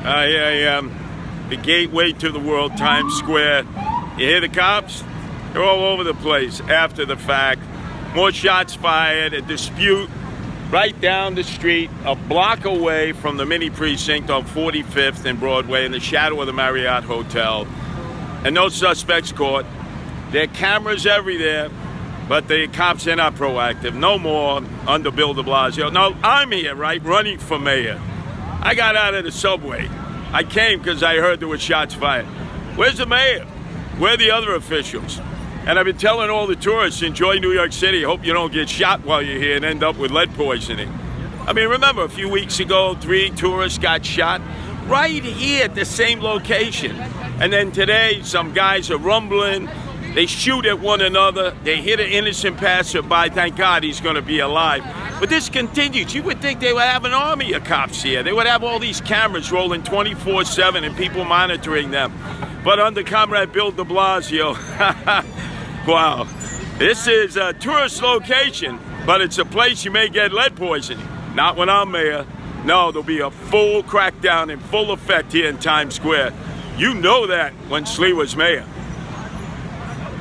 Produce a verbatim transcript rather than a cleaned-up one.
I am the gateway to the world, Times Square. You hear the cops? They're all over the place after the fact. More shots fired, a dispute right down the street, a block away from the mini precinct on forty-fifth and Broadway in the shadow of the Marriott Hotel. And no suspects caught. There are cameras everywhere, but the cops are not proactive. No more under Bill de Blasio. No, I'm here, right, running for mayor. I got out of the subway. I came because I heard there were shots fired. Where's the mayor? Where are the other officials? And I've been telling all the tourists, enjoy New York City. Hope you don't get shot while you're here and end up with lead poisoning. I mean, remember a few weeks ago, three tourists got shot right here at the same location. And then today, some guys are rumbling. They shoot at one another. They hit an innocent passerby. Thank God he's going to be alive. But this continues. You would think they would have an army of cops here. They would have all these cameras rolling twenty-four seven and people monitoring them. But under Comrade Bill de Blasio, wow, this is a tourist location, but it's a place you may get lead poisoning. Not when I'm mayor. No, there'll be a full crackdown in full effect here in Times Square. You know that when Slee was mayor.